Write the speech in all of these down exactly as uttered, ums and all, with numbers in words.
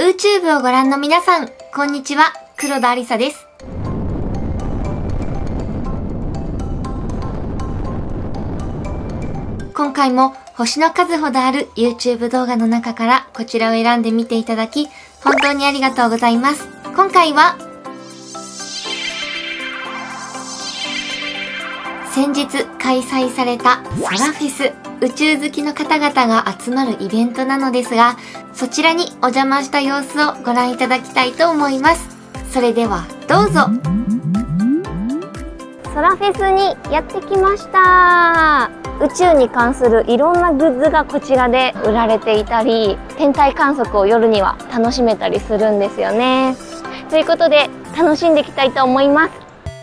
YouTube をご覧の皆さん、こんにちは、黒田ありさです。今回も星の数ほどある YouTube 動画の中からこちらを選んで見ていただき、本当にありがとうございます。今回は、先日開催されたソラフェス、宇宙好きの方々が集まるイベントなのですが、そちらにお邪魔した様子をご覧いただきたいと思います。それではどうぞ。ソラフェスにやってきました。宇宙に関するいろんなグッズがこちらで売られていたり、天体観測を夜には楽しめたりするんですよね。ということで楽しんでいきたいと思います。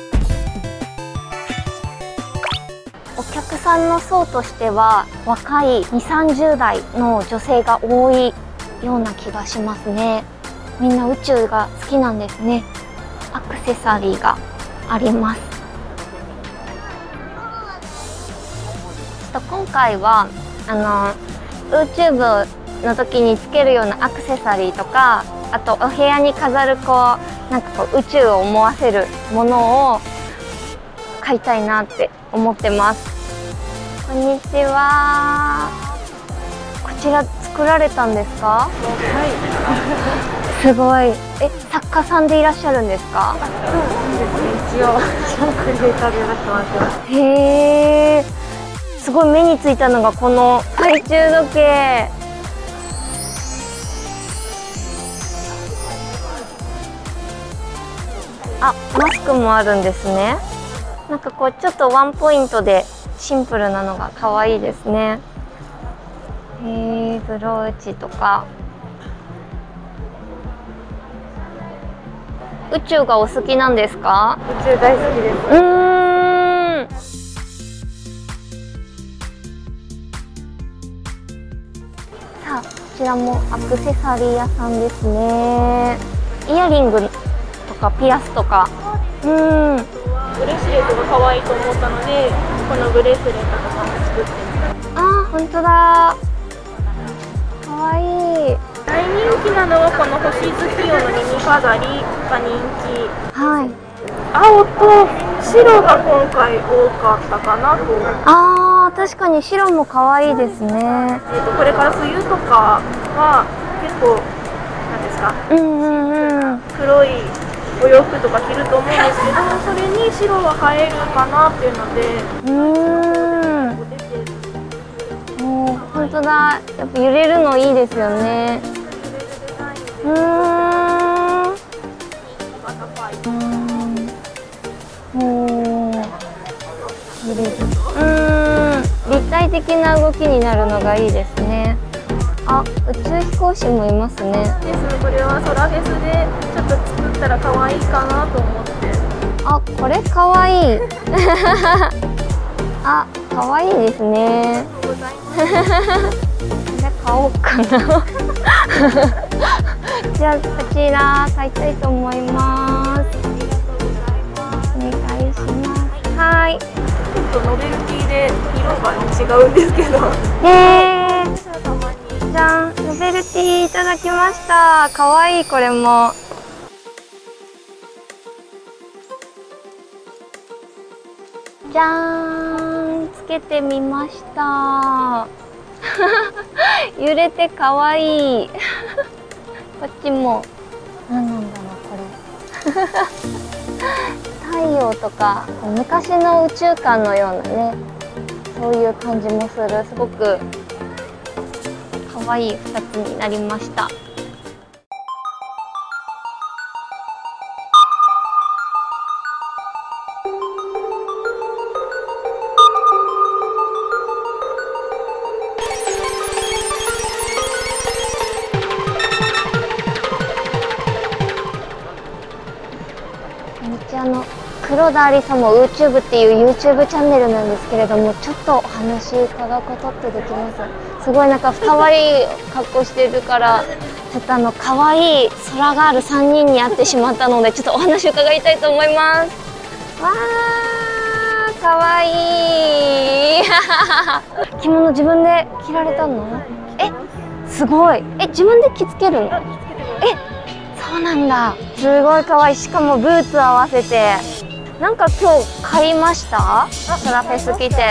お客さんの層としては若いにじゅう、さんじゅう代の女性が多いような気がしますね。みんな宇宙が好きなんですね。アクセサリーがあります。今回はあの YouTube の時につけるようなアクセサリーとか、あとお部屋に飾るこうなんかこう宇宙を思わせるものを買いたいなって思ってます。こんにちは。こちら作られたんですか？はい。すごい。え、作家さんでいらっしゃるんですか？そうですね。一応クリエイターでやらせてもらってます。へえ。すごい目についたのがこの懐中時計。あ、マスクもあるんですね。なんかこうちょっとワンポイントでシンプルなのが可愛いですね。へえ、ブローチとか。宇宙がお好きなんですか？宇宙大好きです。うーん。さあ、こちらもアクセサリー屋さんですね。イヤリングとかピアスとか。うん。 ブレスレットが可愛いと思ったので、このブレスレットとかも作ってみた。 あー、本当だ。可愛い。 大人気なのはこの星月夜の耳飾りが人気。 はい。 青と白が今回多かったかなと。 あー、確かに白も可愛いですね。 えっとこれから冬とかは結構なんですか。 うんうんうん。 黒いお洋服とか着ると思うんですけど、それに白は映えるかなっていうので。 うーん。もう本当だ。やっぱ揺れるのいいですよね。うーん。うん。おー。揺れる。うーん。立体的な動きになるのがいいですね。あ、宇宙飛行士もいますね。 です。これはソラフェスでちょっと作ったら可愛いかなと思って。 あ、これ可愛い。あ、可愛いですね。 ありがとうございます。 これ買おうかな。じゃあこちら買いたいと思います。お願いします。はい。 ちょっとノベルティで色が違うんですけど。 へー。じゃん、ノベルティいただきました。可愛いこれも。じゃーん、つけてみました。揺れて可愛い。こっちも何なんだろうこれ。太陽とか昔の宇宙館のようなね、そういう感じもする。すごく可愛いふたつになりました。あの黒田ありさも YouTube っていう YouTube チャンネルなんですけれども、ちょっとお話伺うことってできます？すごいなんか可愛い格好してるから、ちょっとあの可愛い空があるさんにんに会ってしまったので、ちょっとお話伺いたいと思います。わー、可愛い。着物自分で着られたの？え、すごい。え、自分で着付けるの？えそうなんだ。すごい可愛い。しかもブーツ合わせて。なんか今日買いました？ソラフェス来て。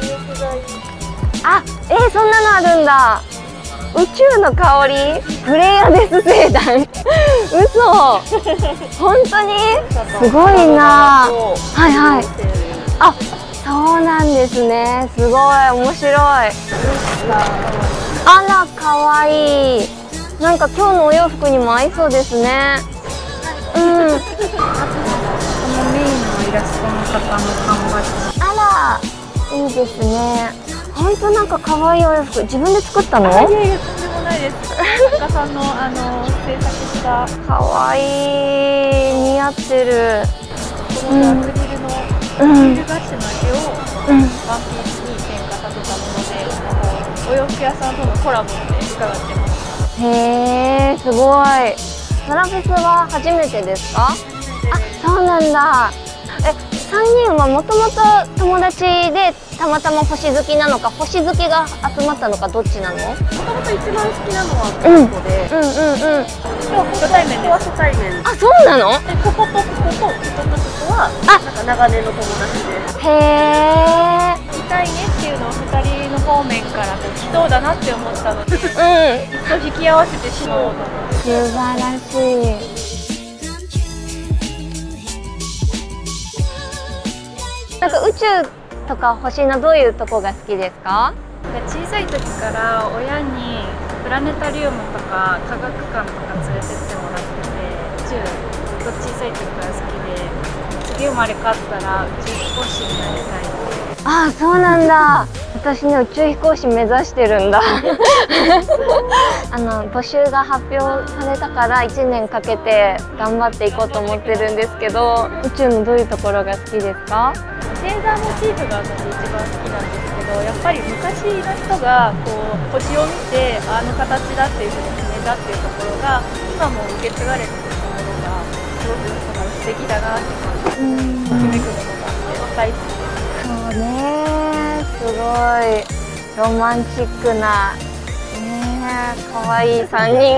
あ、えー、そんなのあるんだ。宇宙の香り？フレイアデス星団。嘘。本当に？すごいな。はいはい。あ、そうなんですね。すごい面白い。あら、可愛い。なんか今日のお洋服にも合いそうですね。うん。このメインのイラストの方の缶バッジ。 あら、いいですね。本当なんか可愛いお洋服、自分で作ったの？いやいや、とんでもないです。作家さんのあの制作した。 可愛い、似合ってる。 このアクリルのアクリルガッシュの絵をワンピースに点火させたもので、お洋服屋さんとのコラボで伺ってます。 へー、すごい。ソラフェスは初めてですか？あ、そうなんだ。え、さんにんはもともと友達でたまたま星好きなのか、星好きが集まったのか、どっちなの？もともと一番好きなのはこの子で、 うんうんうんうん。 今日初対面です。ここは初対面。 あ、そうなの？ で、こことこことこことここはなんか長年の友達です。 へー。 見たいねっていうのをふたりの方面からこう来そうだなって思ったので、うん、引き合わせてしまおうと思って。 素晴らしい。なんか宇宙とか星のどういうとこが好きですか？ 小さい時から親にプラネタリウムとか科学館とか連れてってもらってて、宇宙ずっと小さい時から好きで、次生まれ変わったら宇宙飛行士になりたいって。 ああ、そうなんだ。私ね、宇宙飛行士目指してるんだ。あの募集が発表されたからいちねんかけて頑張っていこうと思ってるんですけど、宇宙のどういうところが好きですか？ 星座モチーフが私一番好きなんですけど、やっぱり昔の人がこう星を見てあの形だっていうふうに決めたっていうところが今も受け継がれているところがすごく素敵だなって感じ、ときめくものがあって大好きです。 そうね、すごいロマンチックなね、可愛いさんにん。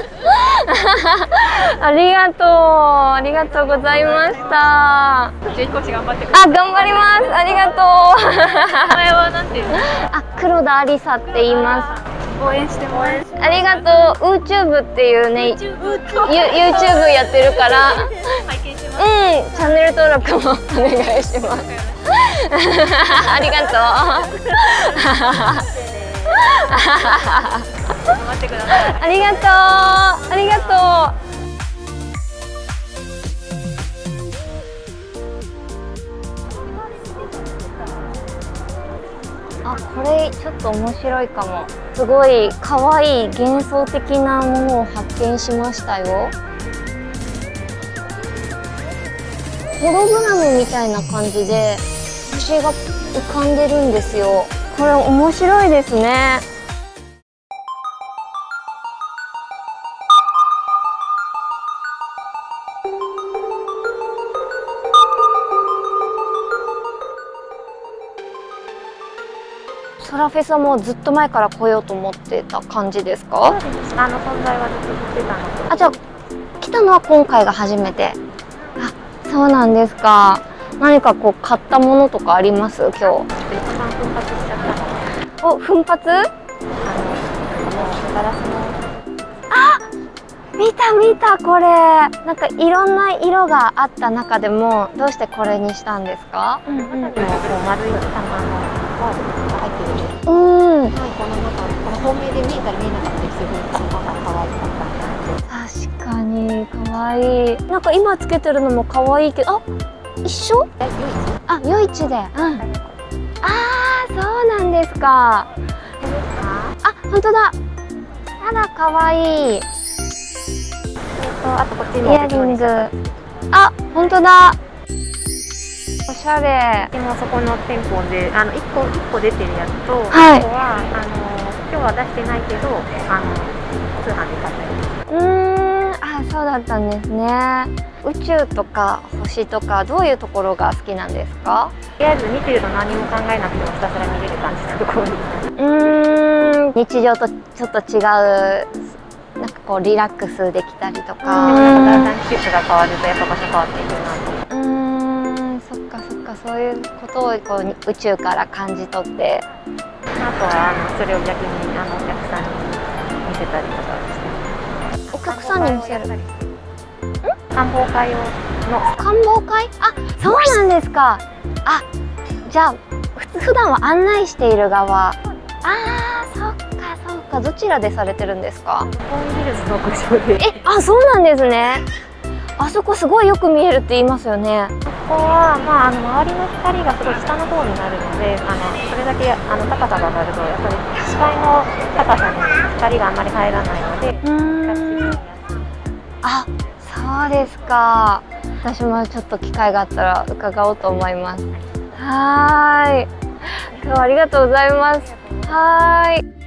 ありがとう、ありがとうございました。 宇宙飛行士頑張ってください。 あ、頑張ります。ありがとう。 名前はなんていうの？ あ、黒田ありさって言います。 応援して応援して。 ありがとう。YouTube っていうね、YouTube やってるから。 拝見します。 うん、チャンネル登録もお願いします。ありがとう。 頑張ってください。 ありがとう。ありがとう。あ、これちょっと面白いかも。すごい可愛い幻想的なものを発見しましたよ。ホログラムみたいな感じで星が浮かんでるんですよ。これ面白いですね。ソラフェスはもうずっと前から来ようと思ってた感じですか？ あの存在はずっと知ってたので。 あ、じゃあ来たのは今回が初めて。あ、そうなんですか。何かこう買ったものとかあります？今日。 一番奮発しちゃったの。 お、奮発？あの、 ガラスの。 あ、見た見たこれ。なんかいろんな色があった中でもどうしてこれにしたんですか？ うんうん。こう丸い玉の。入ってるんです。 うん。 はい、この中、この透明で見えたり見えなかったりする玉が可愛かった。 確かに可愛い。なんか今つけてるのも可愛いけど、あ、一緒？あ、夜市で。うん。ああ、そうなんですか。あ、本当だ。あら、可愛い。 あとこっちにイヤリング。あ、本当だ。おしゃれ。 今そこの店舗であの一個一個出てるやつと、 はい、 ここはあの今日は出してないけどあの通販で買ったり。 うーん、あ、そうだったんですね。宇宙とか星とかどういうところが好きなんですか？ とりあえず見てると何も考えなくてもひたすら見れる感じのところに。 うーん、日常とちょっと違うなんかこうリラックスできたりとか、 だんだん季節が変わるとやっぱ場所変わっていくなと。 うーん、そっかそっか、そういうことをこう宇宙から感じ取って、 あとはあのそれを逆にあのお客さんに見せたりとかして。 お客さんに見せる。 観望会をの観望会？あ、そうなんですか。あ、じゃあ普通普段は案内している側。ああ、そっかそっか。どちらでされてるんですか？ 六本木ヒルズの屋上で。 え、あ、そうなんですね。あそこすごいよく見えるって言いますよね。 ここはまああの周りの光がすごい下の方になるので、あのそれだけあの高さが上がるとやっぱり視界の高さに光があんまり入らないので、 うーん。あ、そうですか。私もちょっと機会があったら伺おうと思います。はーい。今日はありがとうございます。はーい。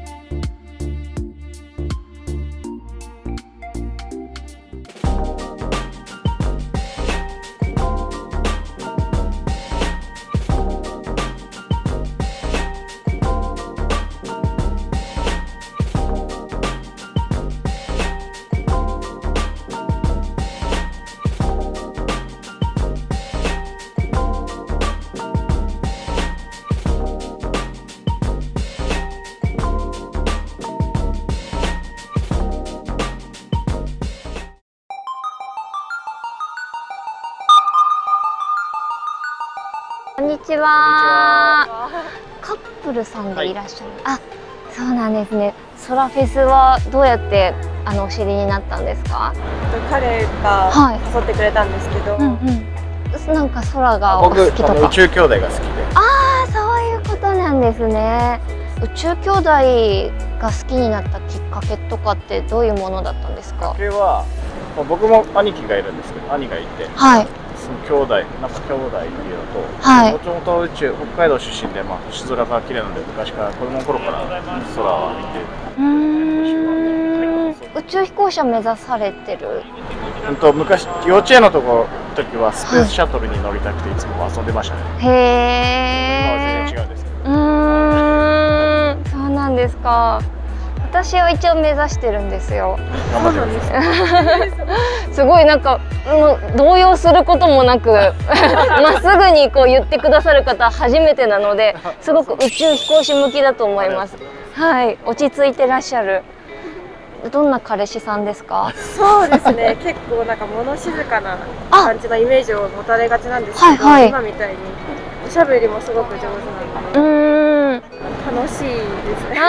こんにちは。カップルさんでいらっしゃる。はい、あ、そうなんですね。ソラフェスはどうやってあのお知りになったんですか？ 彼が誘ってくれたんですけど、 はい、うんうん、なんか空がお好きとか。 僕、宇宙兄弟が好きで。 ああ、そういうことなんですね。宇宙兄弟が好きになったきっかけとかってどういうものだったんですか？ きっかけは、僕も兄貴がいるんですけど、兄がいて。はい。その兄弟、なんか兄弟っていうのと、はい、もともと宇宙、北海道出身で、まあ、星空が綺麗なので、昔から子供の頃から空を見て、 うーん、宇宙飛行士を目指されてる。 本当、昔、幼稚園のとこ時はスペースシャトルに乗りたくて、いつも遊んでましたね。 へえ。 今は全然違うんですけど。 うーん、そうなんですか。私は一応目指してるんですよ。 頑張ってます。 すごいなんか、もう動揺することもなくまっすぐにこう言ってくださる方初めてなので、すごく宇宙飛行士向きだと思います。はい、落ち着いてらっしゃる。どんな彼氏さんですか？ そうですね、結構なんか物静かな感じのイメージを持たれがちなんですけど、 はいはい、 今みたいにおしゃべりもすごく上手なので、うーん、楽しいですね。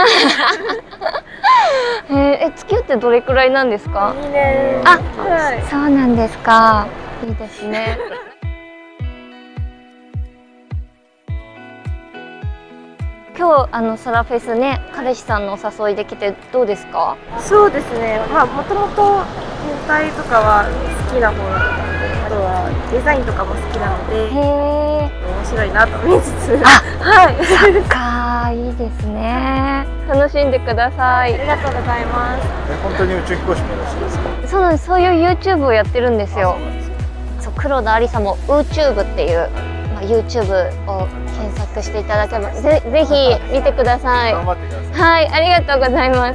えー、え、付き合ってどれくらいなんですか？ にねん。 あ、はい、そうなんですか。いいですね。今日あのソラフェスね、彼氏さんのお誘いできてどうですか？ そうですね。まあもともと天体とかは好きな方だったので、あとはデザインとかも好きなので、へえ、面白いなと見つつ、あ、はい。 そっか、いいですね。楽しんでください。 ありがとうございます。 本当に宇宙飛行士目指すんですか？ そうなんです。そういう ユーチューブ をやってるんですよ。そう、黒田ありさも ユーチューブ っていう、まあ、ユーチューブ を検索していただければ、ぜぜひ見てください。 頑張ってください。 はい、ありがとうございます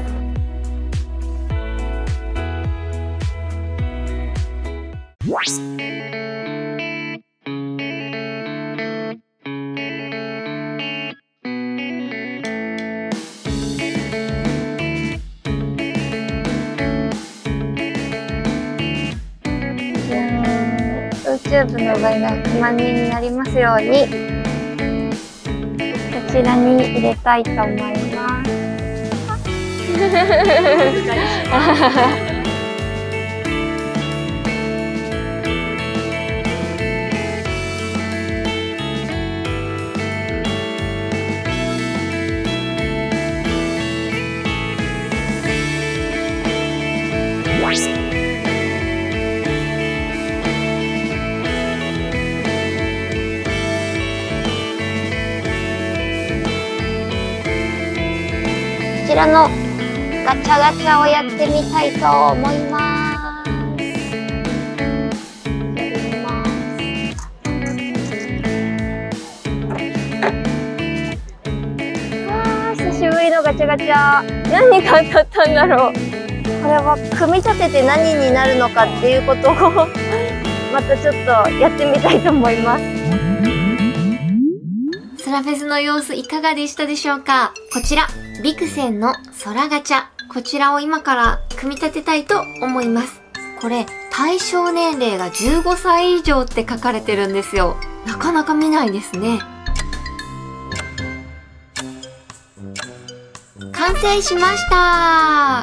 。YouTube の場合がひゃくまんにんになりますように、こちらに入れたいと思います。こちらのガチャガチャをやってみたいと思います。やります。わあ、久しぶりのガチャガチャ。何が当たったんだろう。 これは組み立てて何になるのかっていうことをまたちょっとやってみたいと思います。 ソラフェスの様子いかがでしたでしょうか？こちら、ビクセンの空ガチャ。こちらを今から組み立てたいと思います。これ、対象年齢がじゅうごさい以上って書かれてるんですよ。なかなか見ないですね。完成しました。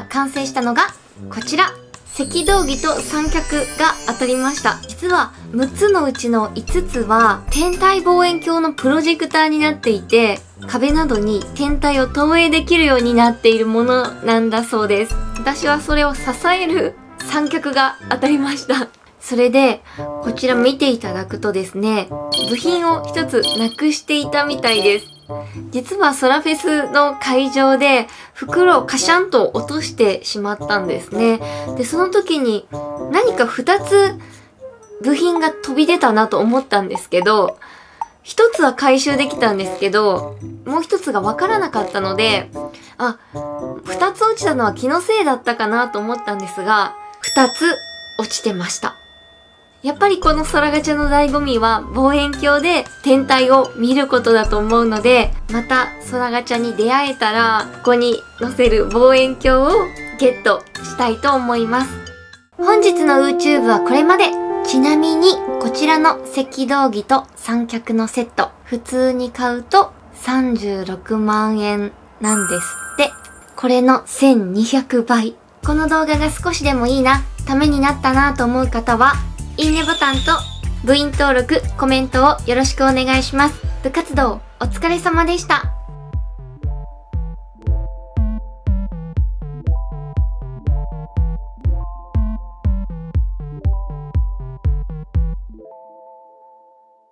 完成したのがこちら。赤道儀と三脚が当たりました。実はむっつのうちのいつつは天体望遠鏡のプロジェクターになっていて、壁などに天体を投影できるようになっているものなんだそうです。私はそれを支える三脚が当たりました。それで、こちら見ていただくとですね、部品を一つなくしていたみたいです。実はソラフェスの会場で袋をカシャンと落としてしまったんですね。で、その時に何か二つ部品が飛び出たなと思ったんですけど、一つは回収できたんですけど、もう一つがわからなかったので、あ、二つ落ちたのは気のせいだったかなと思ったんですが、二つ落ちてました。やっぱりこの空ガチャの醍醐味は望遠鏡で天体を見ることだと思うので、また空ガチャに出会えたら、ここに載せる望遠鏡をゲットしたいと思います。本日の YouTube はこれまで。ちなみに、こちらの赤道儀と三脚のセット、普通に買うとさんじゅうろくまんえんなんですって。これのせんにひゃくばい。この動画が少しでもいいな、ためになったなと思う方は、いいねボタンと部員登録、コメントをよろしくお願いします。部活動お疲れ様でした。